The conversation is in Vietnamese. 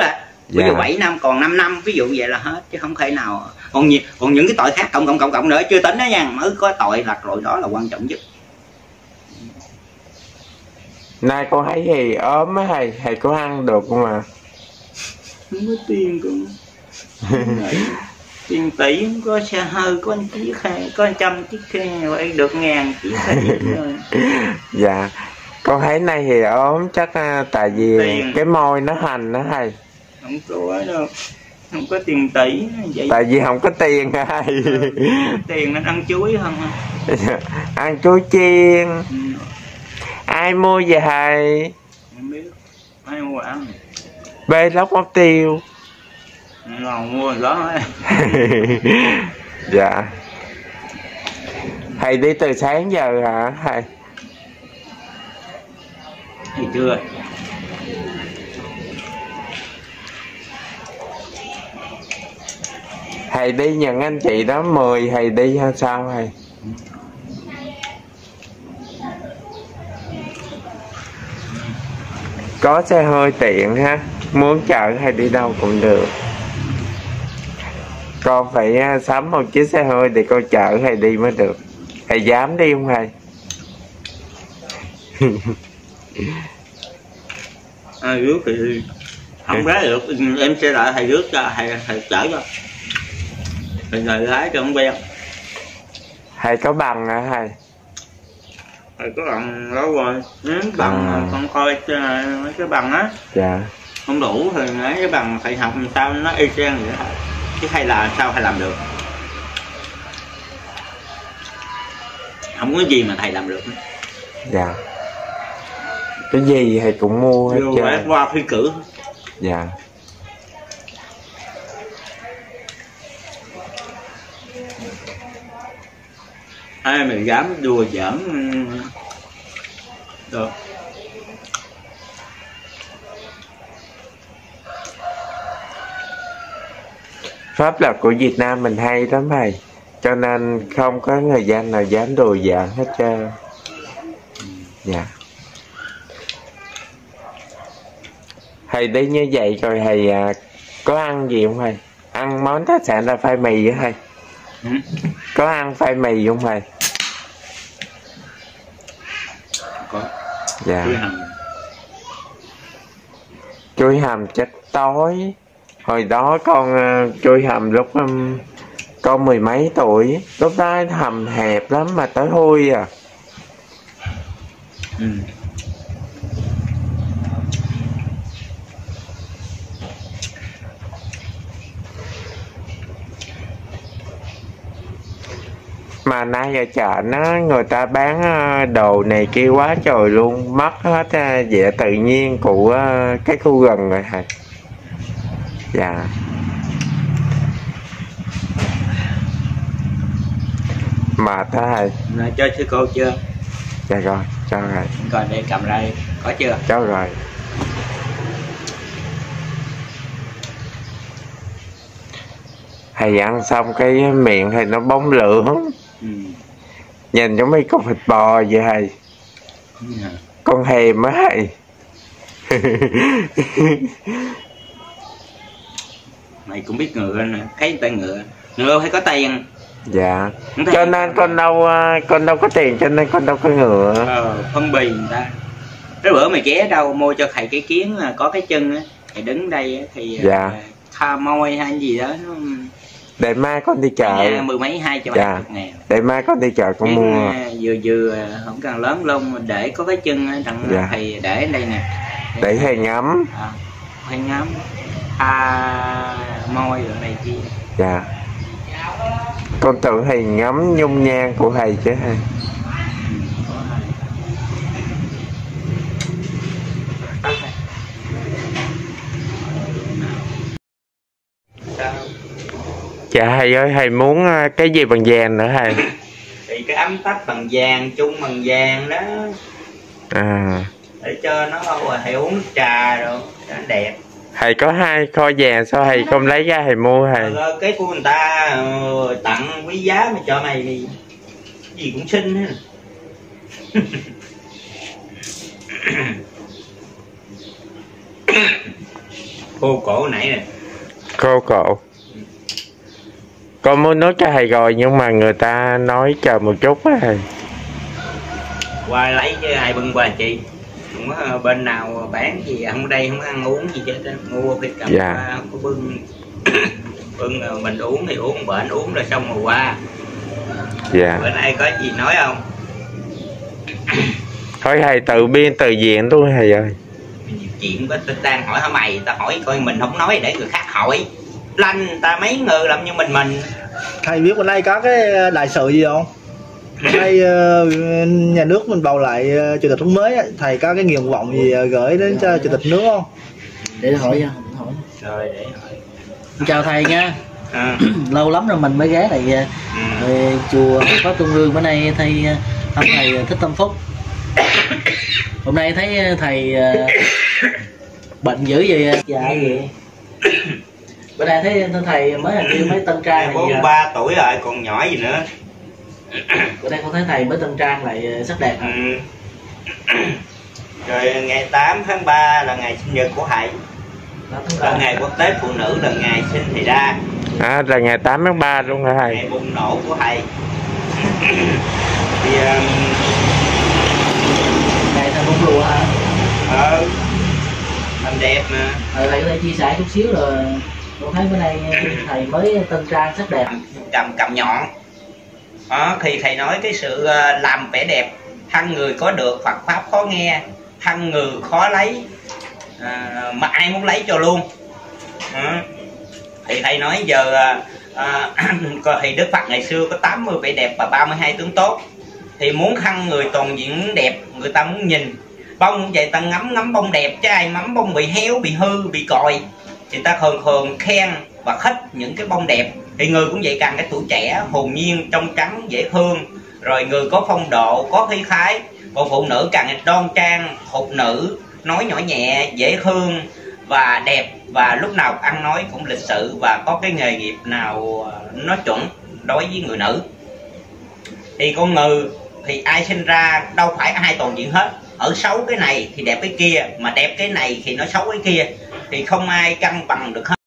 ra. Ví dụ 7 năm còn 5 năm, ví dụ vậy là hết, chứ không thể nào. Còn những cái tội khác cộng nữa chưa tính đó nha, mới có tội lật lội đó là quan trọng nhất. Nay con thấy thì ốm á thầy có ăn được không à? Không có tiền cũng tiền tỷ, không có xe hơi, có 1 chiếc hay có 100 chiếc xe vậy được 1000 chiếc rồi. Dạ con thấy nay thì ốm chắc tại vì tiền. Cái môi nó hành đó thầy. Không có đâu, không có tiền tỷ vậy. Tại vì không có tiền thầy. Tiền nên ăn chuối không? Ăn chuối chiên. Ai mua về thầy? Không biết ai mua ăn. Bê lóc móc tiêu. Ngon mua đó. Dạ thầy đi từ sáng giờ hả thầy? Thì chưa. Thầy đi nhận anh chị đó 10 thầy đi hay sao thầy? Có xe hơi tiện ha, muốn chở hay đi đâu cũng được. Con phải sắm một chiếc xe hơi để con chở hay đi mới được. Thầy dám đi không thầy? Rước thì không lái được, em sẽ lại thầy rước cho, thầy chở cho. Thầy lái cho không quen. Thầy có bằng hả thầy? Thầy có bằng đó rồi, nếu bằng con coi mấy cái bằng á. Dạ. Không đủ thì lấy cái bằng thầy học làm sao nó y chang vậy thôi. Chứ hay là sao thầy làm được? Không có gì mà thầy làm được. Dạ. Cái gì thầy cũng mua hết trơn. Qua thi cử. Dạ. Ai mà dám đùa giỡn được. Pháp luật của Việt Nam mình hay lắm thầy, cho nên không có người dân nào dám đùa giỡn hết trơn. Dạ. Thầy đi như vậy rồi thầy có ăn gì không thầy? Ăn món đặc sản là khoai mì với thầy. Có ăn khoai mì không thầy? Có. Dạ. Chuối hầm chắc tối. Hồi đó con chuối hầm lúc con 10 mấy tuổi, lúc đó hầm hẹp lắm mà tới hôi à. Mà nay ở chợ nó người ta bán đồ này kia quá trời luôn, mất hết vẻ tự nhiên của cái khu gần rồi thầy. Dạ. Mà thầy. Cho sư cô chưa? Dạ rồi, cho rồi. Còn để cầm ra đi. Có chưa? Cho rồi. Thầy ăn xong cái miệng thầy nó bóng lưỡng. Nhìn giống mấy con thịt bò vậy thầy. Con hèm á thầy. Mày cũng biết ngựa nè, thấy tay ngựa phải có tiền. Dạ. Cho nên con đâu có tiền, cho nên con đâu có ngựa. Phân bì người ta. Cái bữa mày ghé đâu mua cho thầy cái kiến có cái chân á, thầy đứng đây thì dạ. tha môi hay gì đó nó... Để mai con đi chợ. 10 mấy 200 ngàn. Để mai con đi chợ con mua. Vừa không cần lớn luôn, để có cái chân đặng dạ. Thầy để đây nè. Để thầy ngắm. Thầy ngắm. Môi rồi này kia. Dạ. Con tưởng thầy ngắm nhung nhan của thầy chứ ha. Dạ thầy ơi, thầy muốn cái gì bằng vàng nữa thầy? Thì cái ấm tách bằng vàng, chung bằng vàng đó. Để cho nó thầy uống nước trà rồi cho nó đẹp. Thầy có 2 kho vàng sao thầy không lấy ra thầy mua thầy? Cái của người ta tặng quý giá mà cho mày thì gì cũng xinh hết. khô cổ nãy nè. Khô cổ. Con muốn nói cho thầy rồi nhưng mà người ta nói chờ một chút á thầy. Qua lấy chứ ai bưng qua chị. Không có bên nào bán gì không, đây không ăn uống gì chứ, mua phải cầm qua, không có bưng. Bưng mình uống thì uống, bệnh uống rồi xong rồi qua. Dạ. Bữa nay có gì nói không? Thôi thầy tự biên tự diện thôi thầy ơi. Nhiều chuyện quá, tôi đang hỏi hả mày, ta hỏi coi mình không nói để người khác hỏi. Lanh ta mấy người làm như mình. Thầy biết bữa nay có cái đại sự gì không? Bữa nay nhà nước mình bầu lại chủ tịch nước mới á, thầy có cái nguyện vọng gì gửi đến cho chủ tịch nước không? Để hỏi nha. Rồi để hỏi. Chào thầy nha. Lâu lắm rồi mình mới ghé lại chùa Pháp Trung Ương. Bữa nay thầy thăm thầy Thích Tâm Phúc. Hôm nay thấy thầy bệnh dữ gì? Dạ gì? Bữa nay thấy thầy mới hình như mới tân trang này. 43 tuổi rồi còn nhỏ gì nữa. Bữa nay con thấy thầy mới tân trang lại sắc đẹp. Rồi ngày 8 tháng 3 là ngày sinh nhật của thầy. Là ngày quốc tế phụ nữ, là ngày sinh thầy ra. Là ngày 8 tháng 3 luôn hả thầy? Ngày bùng nổ của thầy. Thì ngày thầy bung lụa hả? làm đẹp mà. Thầy có thể chia sẻ chút xíu rồi. Con thấy bữa nay thầy mới tân trang sắc đẹp. Cầm nhọn. Đó, thì thầy nói cái sự làm vẻ đẹp, thân người có được, Phật pháp khó nghe, thân người khó lấy, mà ai muốn lấy cho luôn. Thì thầy nói giờ thì Đức Phật ngày xưa có 80 vẻ đẹp và 32 tướng tốt. Thì muốn thân người toàn diện đẹp, người ta muốn nhìn bông vậy, ta ngắm bông đẹp chứ ai ngắm bông bị héo, bị hư, bị còi. Thì ta thường khen và khích những cái bông đẹp. Thì người cũng vậy, càng cái tuổi trẻ hồn nhiên, trong trắng, dễ thương, rồi người có phong độ, có khí khái. Còn phụ nữ càng đoan trang, thục nữ, nói nhỏ nhẹ, dễ thương và đẹp, và lúc nào ăn nói cũng lịch sự, và có cái nghề nghiệp nào nó chuẩn đối với người nữ. Thì con người thì ai sinh ra đâu phải ai toàn diện hết. Ở xấu cái này thì đẹp cái kia, mà đẹp cái này thì nó xấu cái kia, thì không ai cân bằng được hết.